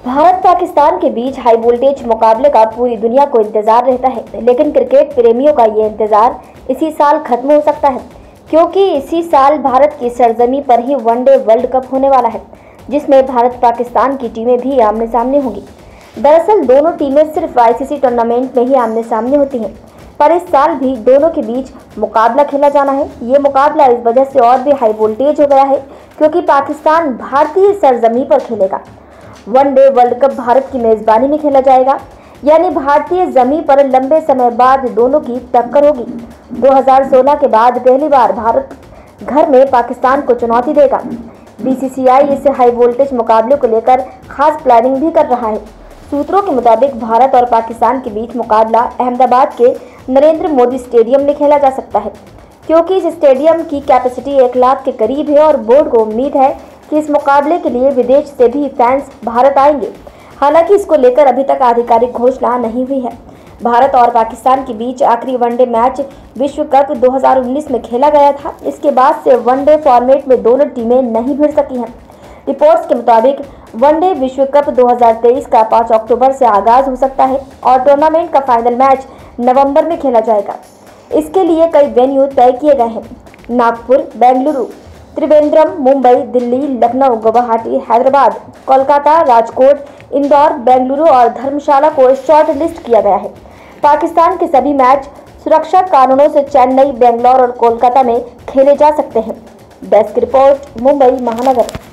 भारत पाकिस्तान के बीच high voltage मुकाबले का पूरी दुनिया को इंतजार रहता है, लेकिन क्रिकेट प्रेमियों का ये इंतजार इसी साल खत्म हो सकता है, क्योंकि इसी साल भारत की सरजमी पर ही वनडे वर्ल्ड कप होने वाला है, जिसमें भारत पाकिस्तान की टीमें भी आमने सामने होंगी। दरअसल दोनों टीमें सिर्फ आईसीसी टूर्नामेंट में ही आमने सामने होती हैं, पर इस साल भी दोनों के बीच मुकाबला खेला जाना है। ये मुकाबला इस वजह से और भी हाई वोल्टेज हो गया है क्योंकि पाकिस्तान भारतीय सरजमी पर खेलेगा। वनडे वर्ल्ड कप भारत की मेजबानी में खेला जाएगा, यानी भारतीय जमीन पर लंबे समय बाद दोनों की टक्कर होगी। 2016 के बाद पहली बार भारत घर में पाकिस्तान को चुनौती देगा। बीसीसीआई इस हाई वोल्टेज मुकाबले को लेकर खास प्लानिंग भी कर रहा है। सूत्रों के मुताबिक भारत और पाकिस्तान के बीच मुकाबला अहमदाबाद के नरेंद्र मोदी स्टेडियम में खेला जा सकता है, क्योंकि इस स्टेडियम की कैपेसिटी 1 लाख के करीब है और बोर्ड को उम्मीद है कि इस मुकाबले के लिए विदेश से भी फैंस भारत आएंगे। हालांकि इसको लेकर अभी तक आधिकारिक घोषणा नहीं हुई है। भारत और पाकिस्तान के बीच आखिरी वनडे मैच विश्व कप 2019 में खेला गया था। इसके बाद से वनडे फॉर्मेट में दोनों टीमें नहीं भिड़ सकी हैं। रिपोर्ट्स के मुताबिक वनडे विश्व कप 2023 का 5 अक्टूबर से आगाज हो सकता है और टूर्नामेंट का फाइनल मैच नवंबर में खेला जाएगा। इसके लिए कई वेन्यू तय किए गए हैं। नागपुर, बेंगलुरु, त्रिवेंद्रम, मुंबई, दिल्ली, लखनऊ, गुवाहाटी, हैदराबाद, कोलकाता, राजकोट, इंदौर, बेंगलुरु और धर्मशाला को शॉर्ट लिस्ट किया गया है। पाकिस्तान के सभी मैच सुरक्षा कारणों से चेन्नई, बेंगलोर और कोलकाता में खेले जा सकते हैं। डेस्क रिपोर्ट, मुंबई महानगर।